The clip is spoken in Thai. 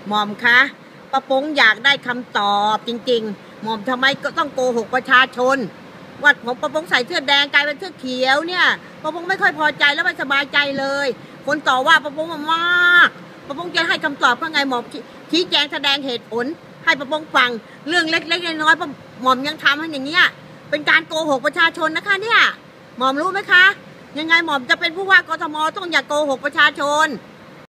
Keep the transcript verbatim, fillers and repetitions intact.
หม่อมคะป้าปงอยากได้คำตอบจริงๆหม่อมทำไมก็ต้องโกหกประชาชนว่าผมป้าปงใส่เสื้อแดงกลายเป็นเสื้อเขียวเนี่ยป้าปงไม่ค่อยพอใจแล้วไม่สบายใจเลยคนต่อว่าป้าปงมากป้าปงจะให้คำตอบว่าไงหม่อมชี้แจงแสดงเหตุผลให้ป้าปงฟังเรื่องเล็กๆน้อยๆป้าหม่อมยังทำให้อย่างเงี้ยเป็นการโกหกประชาชนนะคะเนี่ยหม่อมรู้ไหมคะยังไงหม่อมจะเป็นผู้ว่ากทมต้องอย่าโกหกประชาชน